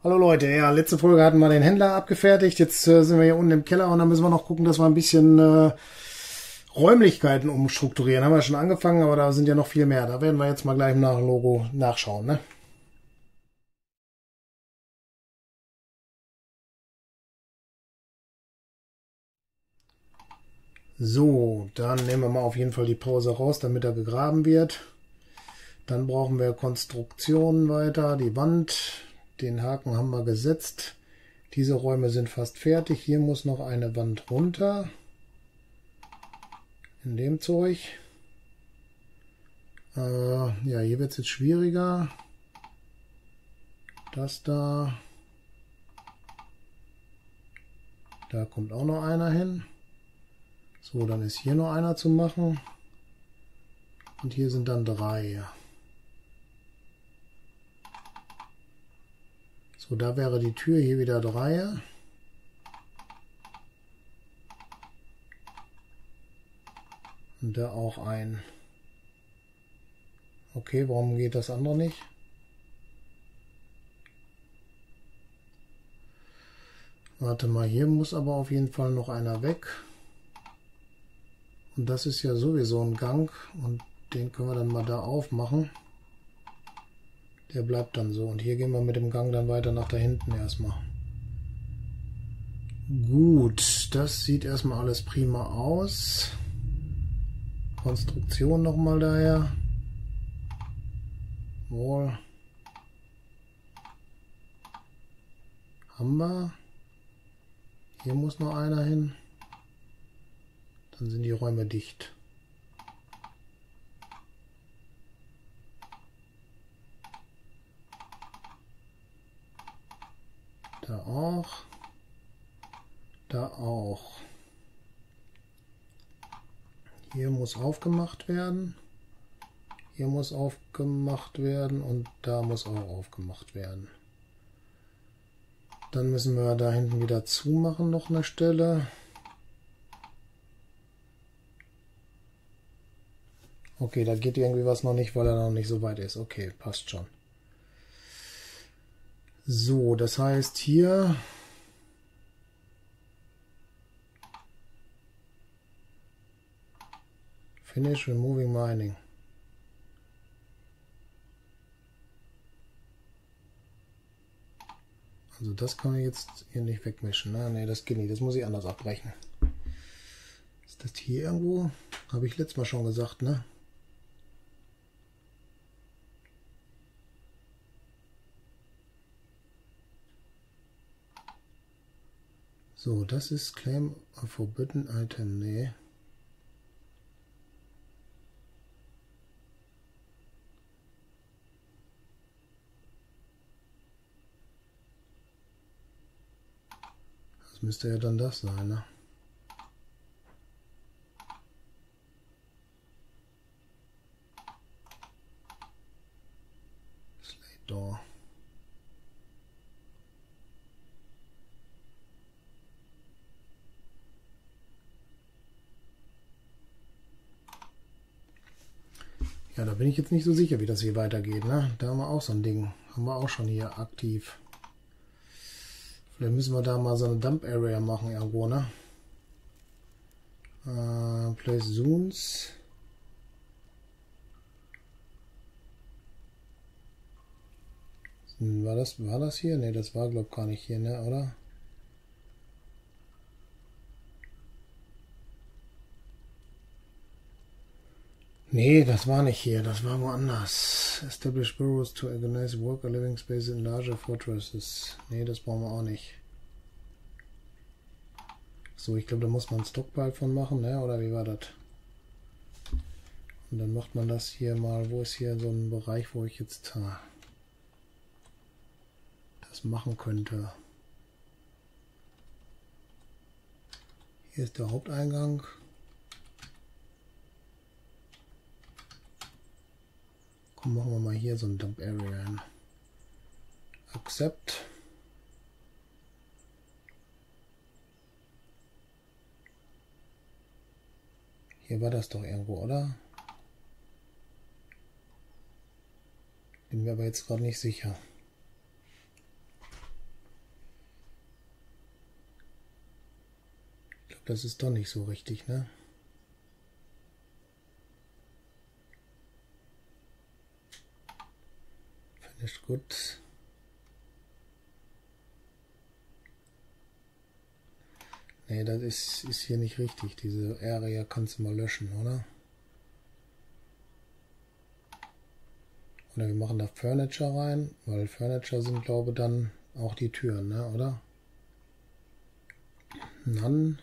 Hallo Leute, ja, letzte Folge hatten wir den Händler abgefertigt. Jetzt sind wir hier unten im Keller und dann müssen wir noch gucken, dass wir ein bisschen Räumlichkeiten umstrukturieren. Haben wir schon angefangen, aber da sind ja noch viel mehr. Da werden wir jetzt mal gleich nach dem Logo nachschauen, ne? So, dann nehmen wir mal auf jeden Fall die Pause raus, damit er gegraben wird. Dann brauchen wir Konstruktionen weiter, die Wand. Den Haken haben wir gesetzt. Diese Räume sind fast fertig. Hier muss noch eine Wand runter. In dem Zeug. Ja, hier wird es jetzt schwieriger. Das da. Da kommt auch noch einer hin. So, dann ist hier noch einer zu machen. Und hier sind dann 3. So, da wäre die Tür, hier wieder 3. Und da auch ein. Okay, warum geht das andere nicht? Warte mal, hier muss aber auf jeden Fall noch einer weg. Und das ist ja sowieso ein Gang und den können wir dann mal da aufmachen. Der bleibt dann so. Und hier gehen wir mit dem Gang dann weiter nach da hinten erstmal. Gut, das sieht erstmal alles prima aus. Konstruktion nochmal daher. Wohl. Haben wir. Hier muss noch einer hin. Dann sind die Räume dicht. Da auch. Da auch. Hier muss aufgemacht werden. Hier muss aufgemacht werden und da muss auch aufgemacht werden. Dann müssen wir da hinten wieder zumachen, noch eine Stelle. Okay, da geht irgendwie was noch nicht, weil er noch nicht so weit ist. Okay, passt schon. So, das heißt hier Finish Removing Mining. Also das kann ich jetzt hier nicht wegmischen. Ne, das geht nicht. Das muss ich anders abbrechen. Ist das hier irgendwo? Habe ich letztes Mal schon gesagt, ne? So, das ist Claim a Forbidden Item. Nee. Das müsste ja dann das sein, ne? Slate Door. Ja, da bin ich jetzt nicht so sicher, wie das hier weitergeht, ne? Da haben wir auch so ein Ding. Haben wir auch schon hier aktiv. Vielleicht müssen wir da mal so eine Dump Area machen irgendwo, ne? Place Zones. War das hier? Ne, das war glaube ich gar nicht hier, ne, oder? Nee, das war nicht hier, das war woanders. Establish burrows to organize worker living spaces in larger fortresses. Nee, das brauchen wir auch nicht. So, ich glaube, da muss man ein Stockpile von machen, ne? Oder wie war das? Und dann macht man das hier mal, wo ist hier so ein Bereich, wo ich jetzt das machen könnte. Hier ist der Haupteingang. Komm, machen wir mal hier so ein Dump Area hin. Accept. Hier war das doch irgendwo, oder? Bin mir aber jetzt gerade nicht sicher. das ist doch nicht so richtig, ne? Finished gut. Ne, das ist hier nicht richtig. Diese Area kannst du mal löschen, oder? Oder wir machen da Furniture rein, weil Furniture sind, glaube ich, dann auch die Türen, ne, oder? Dann.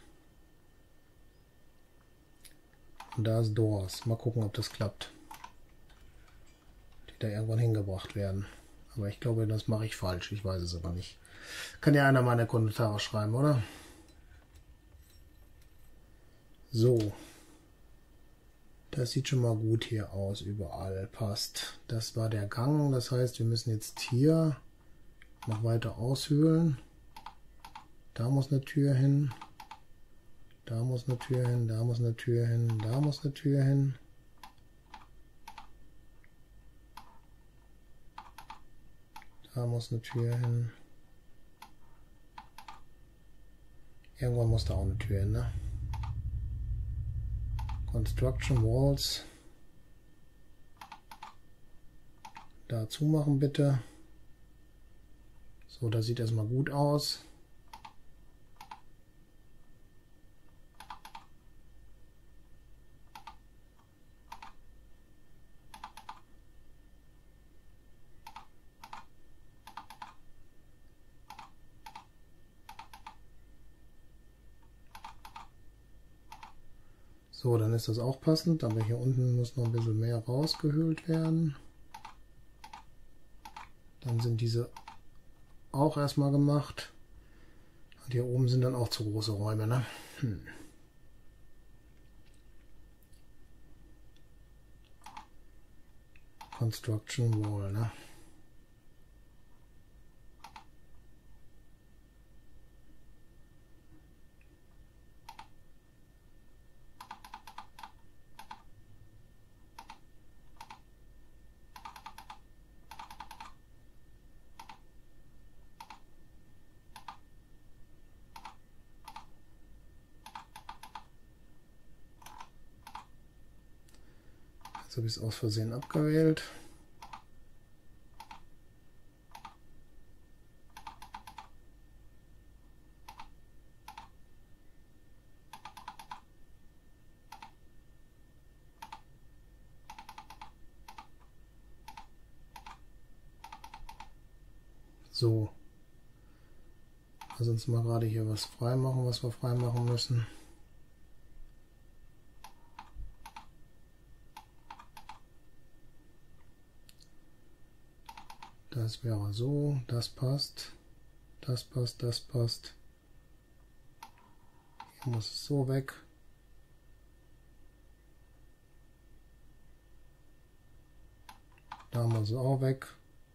Und da ist Doors. Mal gucken, ob das klappt. Die da irgendwann hingebracht werden. Aber ich glaube, das mache ich falsch. Ich weiß es aber nicht. Kann ja einer meine Kommentare schreiben, oder? So. Das sieht schon mal gut hier aus. Überall passt. Das war der Gang. Das heißt, wir müssen jetzt hier noch weiter aushöhlen. Da muss eine Tür hin. Da muss eine Tür hin. Da muss eine Tür hin. Da muss eine Tür hin. Da muss eine Tür hin. Irgendwann muss da auch eine Tür hin, ne? Construction Walls. Da zumachen bitte. So, das sieht erstmal gut aus. So, dann ist das auch passend, aber hier unten muss noch ein bisschen mehr rausgehöhlt werden. Dann sind diese auch erstmal gemacht. Und hier oben sind dann auch zu große Räume, ne? Construction Wall, ne? Jetzt habe ich es aus Versehen abgewählt. So. Lass uns mal gerade hier was frei machen, was wir frei machen müssen. Das wäre so, das passt, das passt, das passt. Hier muss es so weg. Da muss es auch weg.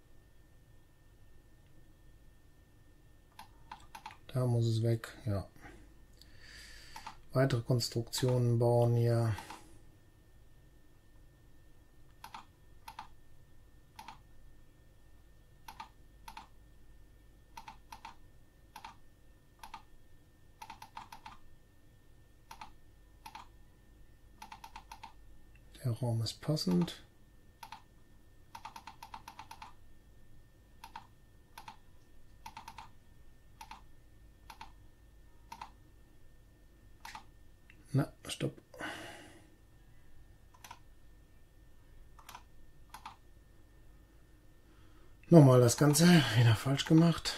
Da muss es weg, ja. Weitere Konstruktionen bauen hier. Der Raum ist passend. Na, stopp. Nochmal das Ganze wieder falsch gemacht.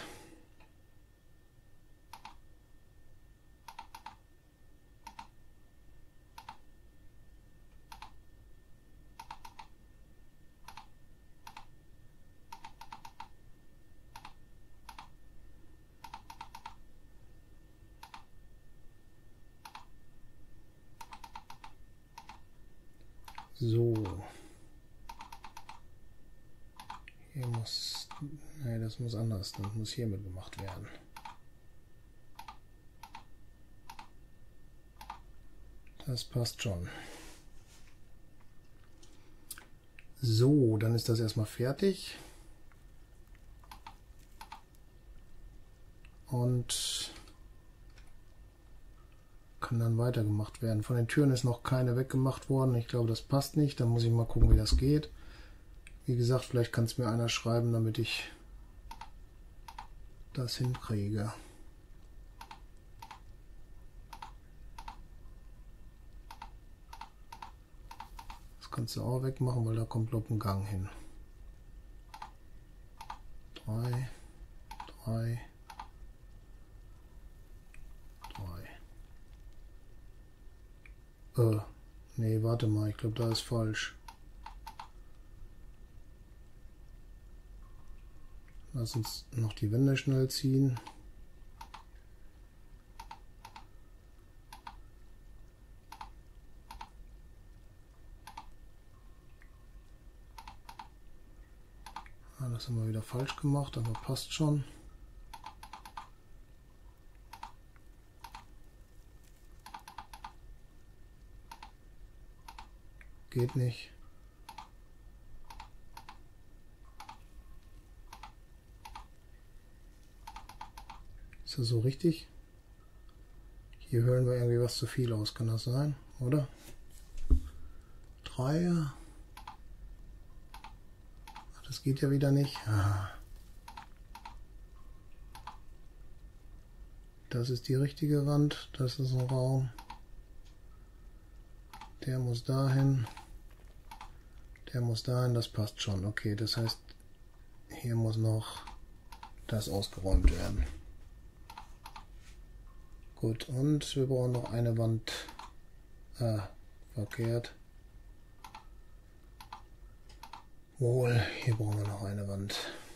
So. Hier muss... Ne, das muss anders. Das muss hiermit gemacht werden. Das passt schon. So, dann ist das erstmal fertig. Und kann dann weitergemacht werden. Von den Türen ist noch keine weggemacht worden. Ich glaube, das passt nicht. Dann muss ich mal gucken, wie das geht. Wie gesagt, vielleicht kann es mir einer schreiben, damit ich das hinkriege. Das kannst du auch wegmachen, weil da kommt bloß ein Gang hin. 3, 3, 3. Nee, warte mal, ich glaube, da ist falsch. Lass uns noch die Wände schnell ziehen. Ah, das haben wir wieder falsch gemacht, aber passt schon. Geht nicht. Ist das so richtig? Hier hören wir irgendwie was zu viel aus, kann das sein, oder? 3. Das geht ja wieder nicht. Ah. Das ist die richtige Wand, das ist ein Raum. Der muss dahin. Der muss dahin, das passt schon. Okay, das heißt, hier muss noch das ausgeräumt werden. Gut, und wir brauchen noch eine Wand. Verkehrt. Wohl, hier brauchen wir noch eine Wand.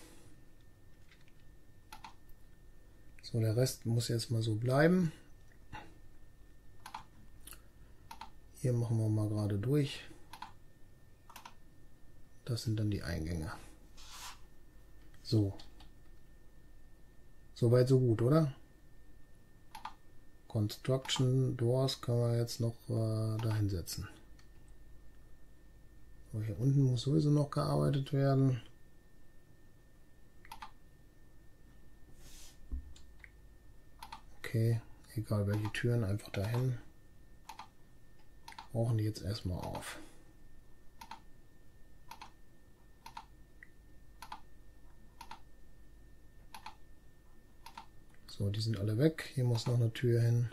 So, der Rest muss jetzt mal so bleiben. Hier machen wir mal gerade durch. Das sind dann die Eingänge. So. Soweit so gut, oder? Construction Doors können wir jetzt noch dahin setzen. So, hier unten muss sowieso noch gearbeitet werden. Okay, egal welche Türen, einfach dahin. Brauchen die jetzt erstmal auf. So, die sind alle weg. Hier muss noch eine Tür hin.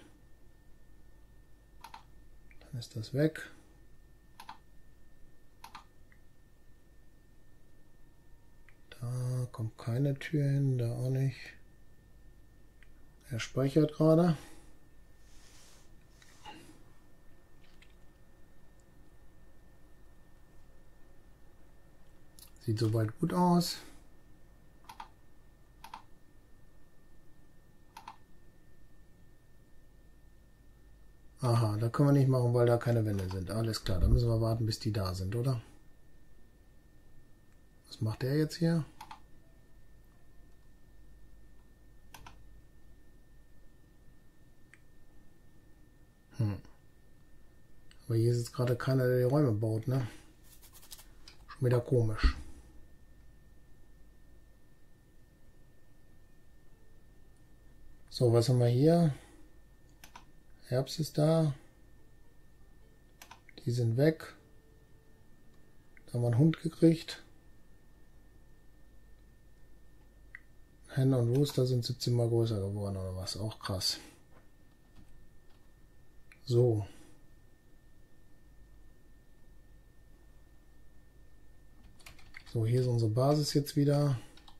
Dann ist das weg. Da kommt keine Tür hin, da auch nicht. Er speichert gerade. Sieht soweit gut aus. Aha, da können wir nicht machen, weil da keine Wände sind. Alles klar, dann müssen wir warten, bis die da sind, oder? Was macht der jetzt hier? Aber hier ist jetzt gerade keiner, der die Räume baut, ne? Schon wieder komisch. So, was haben wir hier? Herbst ist da. Die sind weg. Da haben wir einen Hund gekriegt. Hen und Rooster sind 17 mal größer geworden oder was? Auch krass. So. So, hier ist unsere Basis jetzt wieder.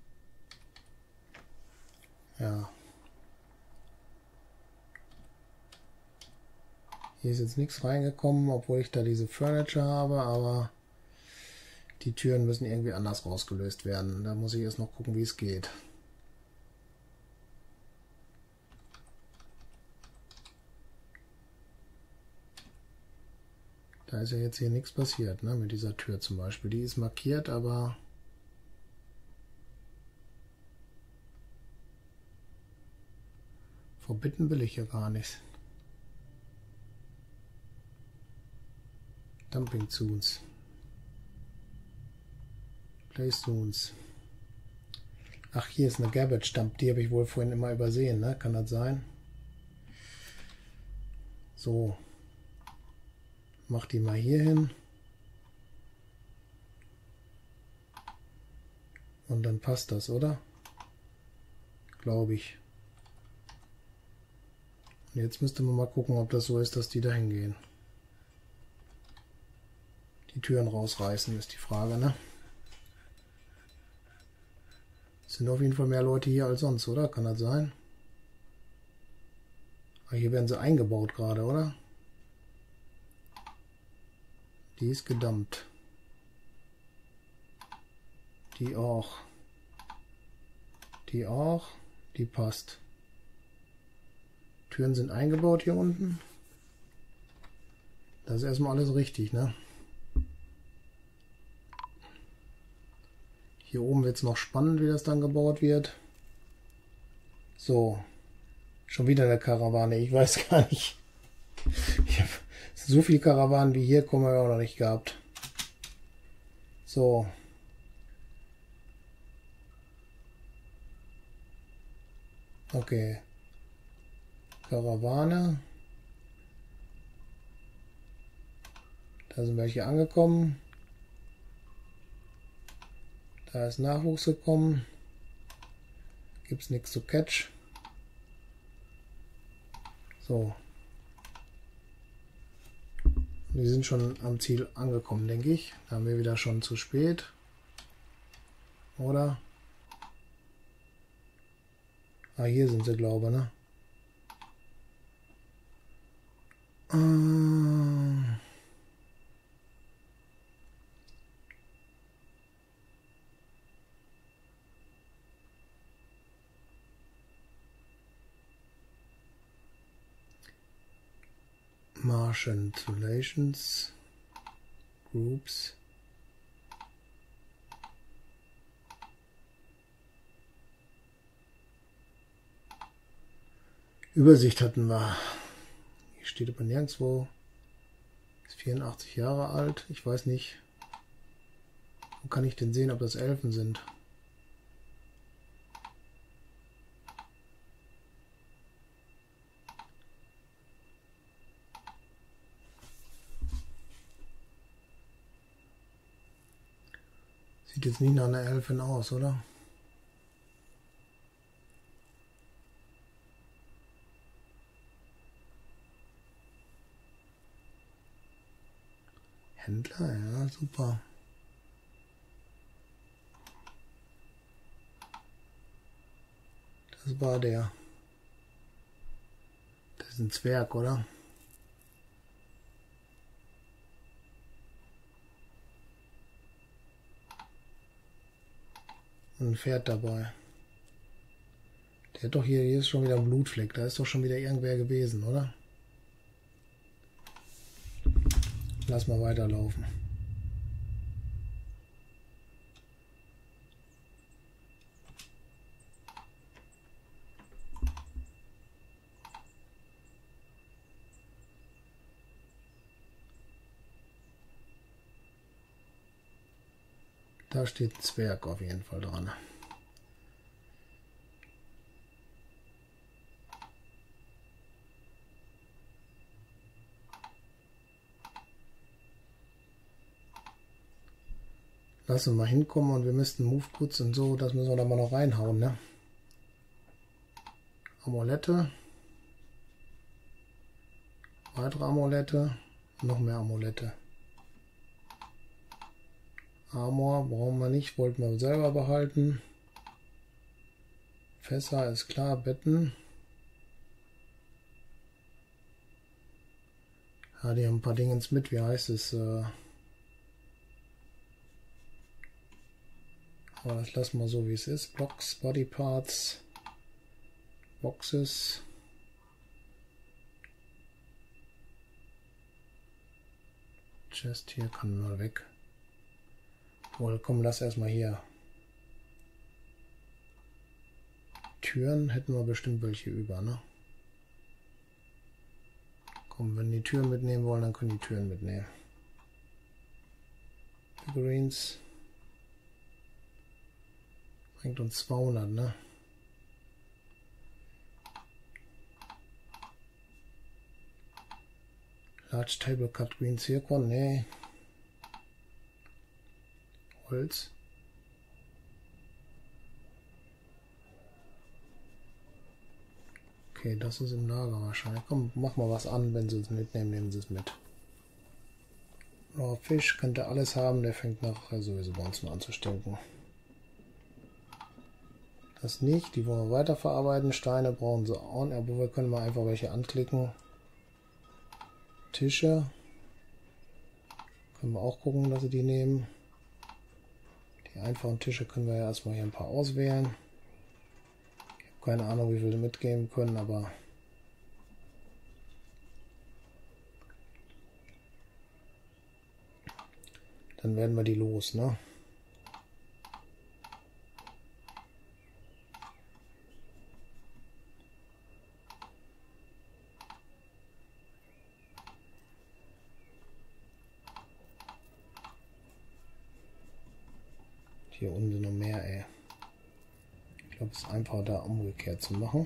Ja. Hier ist jetzt nichts reingekommen, obwohl ich da diese Furniture habe, aber die Türen müssen irgendwie anders rausgelöst werden. Da muss ich erst noch gucken, wie es geht. Da ist ja jetzt hier nichts passiert, ne? Mit dieser Tür zum Beispiel. Die ist markiert, aber verbitten will ich ja gar nichts. Dumping Zones. Place Zones. Ach, hier ist eine Garbage Dump. Die habe ich wohl vorhin immer übersehen, ne? Kann das sein? So. Mach die mal hier hin. Und dann passt das, oder? Glaube ich. Und jetzt müsste man mal gucken, ob das so ist, dass die da hingehen. Die Türen rausreißen, ist die Frage, ne? Es sind auf jeden Fall mehr Leute hier als sonst, oder? Kann das sein? Aber hier werden sie eingebaut gerade, oder? Die ist gedammt. Die auch. Die auch. Die passt. Türen sind eingebaut hier unten. Das ist erstmal alles richtig, ne? Hier oben wird es noch spannend, wie das dann gebaut wird. So. Schon wieder eine Karawane. Ich weiß gar nicht. Ich habe so viele Karawanen wie hier, kommen wir auch noch nicht gehabt. So. Okay. Karawane. Da sind welche angekommen. Da ist Nachwuchs gekommen. Gibt es nichts zu catch. So. Die sind schon am Ziel angekommen, denke ich. Da haben wir wieder schon zu spät. Oder? Ah, hier sind sie, glaube ich, ne? Martian Installations Groups. Übersicht hatten wir. Hier steht aber nirgendwo. Ist 84 Jahre alt. Ich weiß nicht. Wo kann ich denn sehen, ob das Elfen sind? Sieht jetzt nicht nach einer Elfin aus, oder? Händler, ja, super. Das war der. Das ist ein Zwerg, oder? Und ein Pferd dabei. Der hat doch hier ist schon wieder ein Blutfleck. Da ist doch schon wieder irgendwer gewesen, oder? Lass mal weiterlaufen. Da steht Zwerg auf jeden Fall dran. Lass uns mal hinkommen und wir müssten Move Goods und so, das müssen wir da mal noch reinhauen, ne? Amulette. Weitere Amulette. Noch mehr Amulette. Armor brauchen wir nicht, wollten wir selber behalten. Fässer ist klar, Betten. Ja, die haben ein paar Dingens mit, wie heißt es? Aber das lassen wir so, wie es ist. Blocks, Body Parts, Boxes. Chest hier kann mal weg. Wohl, komm, lass erstmal hier. Türen hätten wir bestimmt welche über, ne? Komm, wenn die Türen mitnehmen wollen, dann können die Türen mitnehmen. Figurines. Bringt uns 200, ne? Large Table Cut Green Zircon, nee. Holz. Okay, das ist im Lager wahrscheinlich. Komm, mach mal was an, wenn sie es mitnehmen, nehmen sie es mit. Fisch könnte alles haben, der fängt nachher sowieso bei uns an zu stinken. Das nicht, die wollen wir weiterverarbeiten. Steine brauchen sie auch, aber wir können mal einfach welche anklicken. Tische. Können wir auch gucken, dass sie die nehmen. Die einfachen Tische können wir ja erstmal hier ein paar auswählen. Ich habe keine Ahnung, wie viele mitgeben können, aber dann werden wir die los, ne? Hier unten sind noch mehr, ey. Ich glaube, es ist einfacher, da umgekehrt zu machen.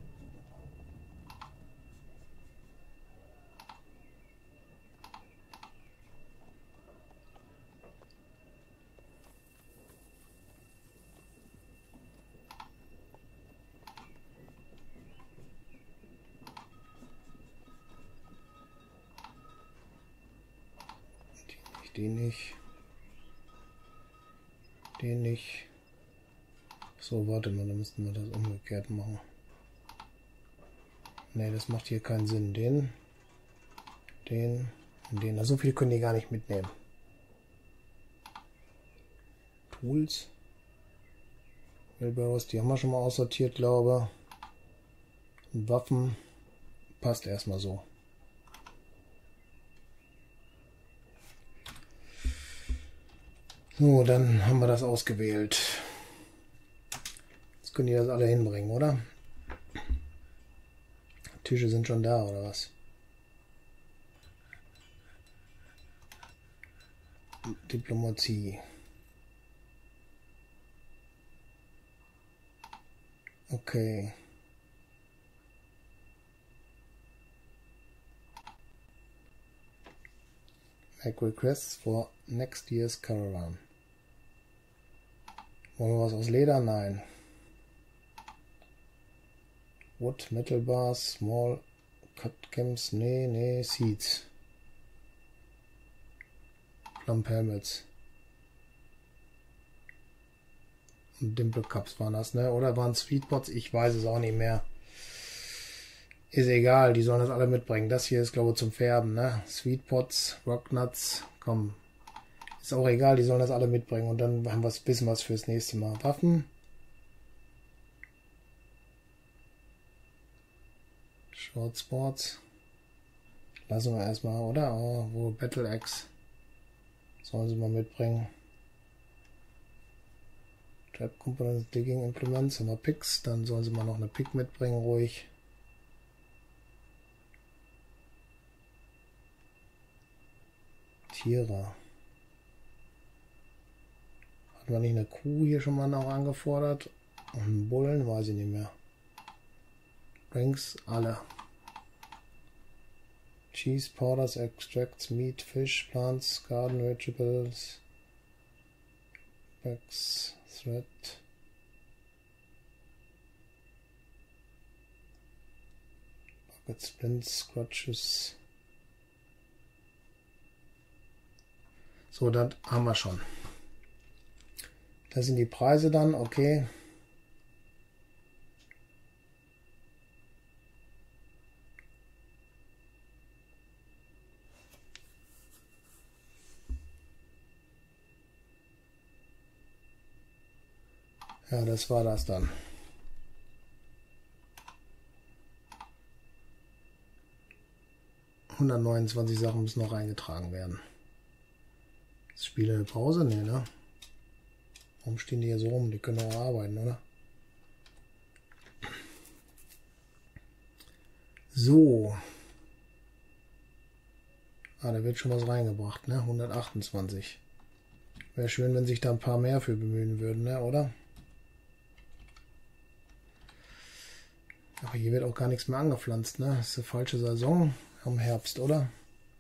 Den nicht. Den nicht. So, warte mal, dann müssten wir das umgekehrt machen. Ne, das macht hier keinen Sinn. Den und den. So viel können die gar nicht mitnehmen. Tools. Wheelbarrows, die haben wir schon mal aussortiert, glaube ich. Und Waffen passt erstmal so. So, dann haben wir das ausgewählt. Jetzt können die das alle hinbringen, oder? Tische sind schon da, oder was? Diplomatie. Okay. Make requests for next year's caravan. Wollen wir was aus Leder? Nein. Wood, Metal Bars, Small Cut Gems, nee, Seeds. Plump Helmets. Und Dimple Cups waren das, ne? Oder waren es Sweetpots? Ich weiß es auch nicht mehr. Ist egal, die sollen das alle mitbringen. Das hier ist, glaube ich, zum Färben, ne? Sweetpots, Rocknuts, komm. Ist auch egal, die sollen das alle mitbringen. Und dann haben wir ein bisschen was fürs nächste Mal. Waffen. Short Sports. Lassen wir erstmal, oder? Oh, wo Battle Axe. Sollen sie mal mitbringen. Trap Components, Digging Implements, haben wir Picks. Dann sollen sie mal noch eine Pick mitbringen, ruhig. Tiere. Hatten wir nicht eine Kuh hier schon mal noch angefordert? Und einen Bullen? Weiß ich nicht mehr. Drinks, alle. Cheese, Powders, Extracts, Meat, Fish, Plants, Garden, Vegetables, Bags, Thread. Bucket Splints, Scratches. So, das haben wir schon. Das sind die Preise dann, okay. Ja, das war das dann. ...129 Sachen müssen noch eingetragen werden. Das Spiel eine Pause? Nee, ne? Warum stehen die hier so rum? Die können auch arbeiten, oder? So. Ah, da wird schon was reingebracht, ne? 128. Wäre schön, wenn sich da ein paar mehr für bemühen würden, ne? Oder? Aber hier wird auch gar nichts mehr angepflanzt, ne? Das ist die falsche Saison. Am Herbst, oder?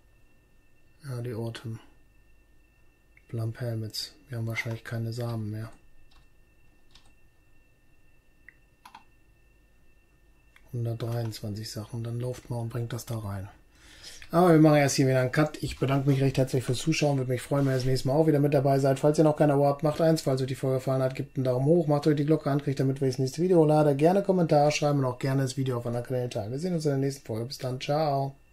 Ja, die Autumn. Plump Helmets. Wir haben wahrscheinlich keine Samen mehr. 123 Sachen. Dann lauft mal und bringt das da rein. Aber wir machen erst hier wieder einen Cut. Ich bedanke mich recht herzlich fürs Zuschauen. Würde mich freuen, wenn ihr das nächste Mal auch wieder mit dabei seid. Falls ihr noch kein Abo habt, macht eins. Falls euch die Folge gefallen hat, gebt einen Daumen hoch. Macht euch die Glocke an, kriegt damit, wenn ich das nächste Video lade. Gerne Kommentare schreiben und auch gerne das Video auf anderen Kanälen teilen. Wir sehen uns in der nächsten Folge. Bis dann. Ciao.